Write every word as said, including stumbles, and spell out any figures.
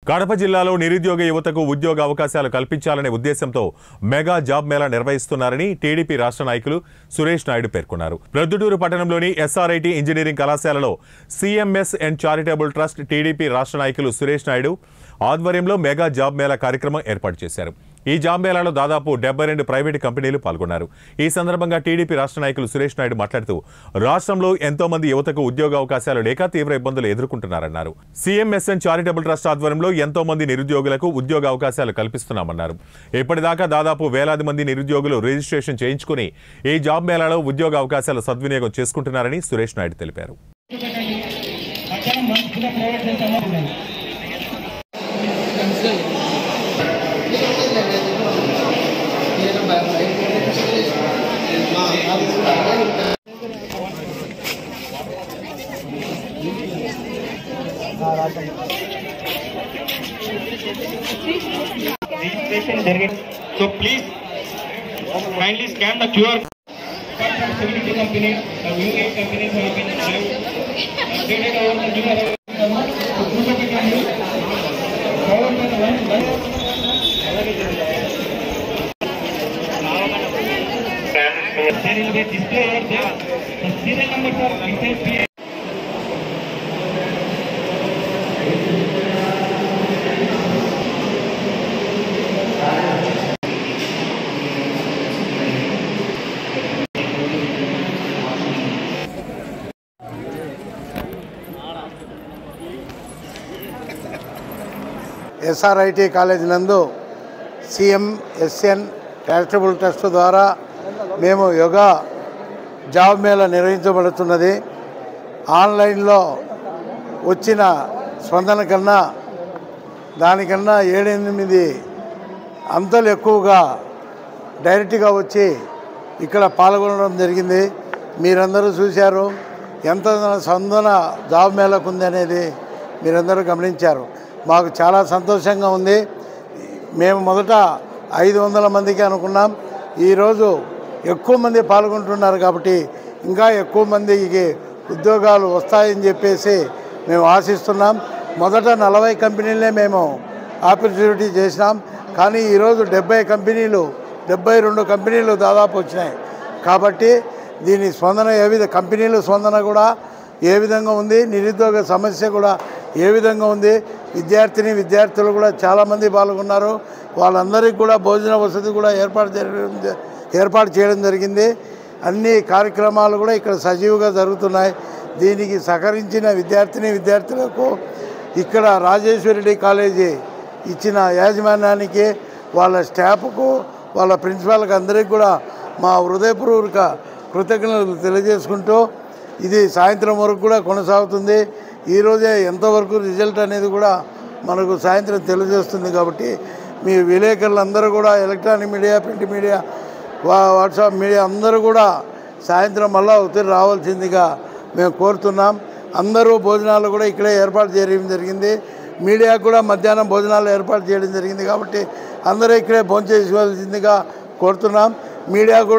కడప జిల్లాలో నిరుద్యోగ యువతకు ఉద్యోగ అవకాశాలు కల్పించాలనే ఉద్దేశంతో మెగా జాబ్ మేళా నిర్వహిస్తున్నారని టీడీపీ రాష్ట్ర నాయకులు సురేష్ నాయుడు పేర్కొన్నారు. ప్రొద్దుటూరు పట్టణంలోని ఎస్ఆర్ఐటీ ఇంజనీరింగ్ కళాశాలలో CMS and charitable trust TDP రాష్ట్ర నాయకులు సురేష్ నాయుడు ఆధ్వర్యంలో మెగా జాబ్ మేళా కార్యక్రమం ఏర్పాటు చేశారు. ఈ జాబ్ మేళాలో దాదాపు డెబ్బై రెండు ప్రైవేటు కంపెనీలు పాల్గొన్నారు. ఈ సందర్భంగా టీడీపీ రాష్ట్ర నాయకులు సురేష్ నాయుడు మాట్లాడుతూ రాష్ట్రంలో ఎంతో మంది యువతకు ఉద్యోగ అవకాశాలు లేక తీవ్ర ఇబ్బందులు ఎదుర్కొంటున్నారన్నారు. సీఎంఎస్ అండ్ చారిటబుల్ ట్రస్ట్ ఆధ్వర్యంలో ఎంతో మంది నిరుద్యోగులకు ఉద్యోగ అవకాశాలు కల్పిస్తున్నామన్నారు. ఇప్పటిదాకా దాదాపు వేలాది మంది నిరుద్యోగులు రిజిస్ట్రేషన్ చేయించుకుని ఈ జాబ్ మేళాలో ఉద్యోగ అవకాశాల సద్వినియోగం చేసుకుంటున్నారని సురేష్ నాయుడు తెలిపారు. So please kindly scan the Q R code from seventy companies. The new eight companies have been updated over the new era. So proof of income covered by the one. There will be display over there. The serial numbers are inside. SRIT college నందు CMS and charitable trust ద్వారా మేము yoga job Mela నిర్వహించబడుతున్నది. ఆన్లైన్లో వచ్చిన స్పందన కన్నా దానికన్నా ఏడెనిమిది అంతలు ఎక్కువగా డైరెక్ట్గా వచ్చి ఇక్కడ పాల్గొనడం జరిగింది. మీరందరూ చూశారు ఎంత స్పందన జాబ్ మేళాకు ఉంది అనేది మీరందరూ గమనించారు. మాకు చాలా సంతోషంగా ఉంది. మేము మొదట ఐదు వందల మందికి అనుకున్నాం. ఈరోజు ఎక్కువ మంది పాల్గొంటున్నారు కాబట్టి ఇంకా ఎక్కువ మందికి ఉద్యోగాలు వస్తాయని చెప్పేసి మేము ఆశిస్తున్నాం. మొదట నలభై కంపెనీలనే మేము ఆపర్చునిటీ చేసినాం. కానీ ఈరోజు డెబ్బై కంపెనీలు డెబ్బై రెండు కంపెనీలు దాదాపు వచ్చినాయి. కాబట్టి దీని స్పందన ఏ విధంగా కంపెనీల స్పందన కూడా ఏ విధంగా ఉంది, నిరుద్యోగ సమస్య కూడా ఏ విధంగా ఉంది, విద్యార్థిని విద్యార్థులు కూడా చాలామంది పాల్గొన్నారు. వాళ్ళందరికీ కూడా భోజన వసతి కూడా ఏర్పాటు చేయడం ఏర్పాటు చేయడం జరిగింది. అన్ని కార్యక్రమాలు కూడా ఇక్కడ సజీవుగా జరుగుతున్నాయి. దీనికి సహకరించిన విద్యార్థిని విద్యార్థులకు ఇక్కడ రాజేశ్వరి కాలేజీ ఇచ్చిన యాజమాన్యానికి వాళ్ళ స్టాఫ్కు వాళ్ళ ప్రిన్సిపాల్కి అందరికీ కూడా మా హృదయపూర్వక కృతజ్ఞతలు తెలియజేసుకుంటూ ఇది సాయంత్రం వరకు కూడా కొనసాగుతుంది. ఈరోజే ఎంతవరకు రిజల్ట్ అనేది కూడా మనకు సాయంత్రం తెలియజేస్తుంది. కాబట్టి మీ విలేకరులందరూ కూడా electronic media, print media, WhatsApp media అందరూ కూడా సాయంత్రం మళ్ళా ఒత్తిడి రావాల్సిందిగా మేము కోరుతున్నాం. అందరూ భోజనాలు కూడా ఇక్కడే ఏర్పాటు చేయడం జరిగింది. మీడియా కూడా మధ్యాహ్నం భోజనాలు ఏర్పాటు చేయడం జరిగింది. కాబట్టి అందరూ ఇక్కడే భోంచేసుకోవాల్సిందిగా కోరుతున్నాం. మీడియా కూడా